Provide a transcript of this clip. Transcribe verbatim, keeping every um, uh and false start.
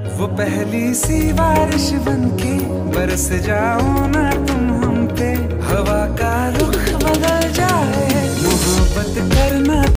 वो पहली सी बारिश बनके बरस जाऊं ना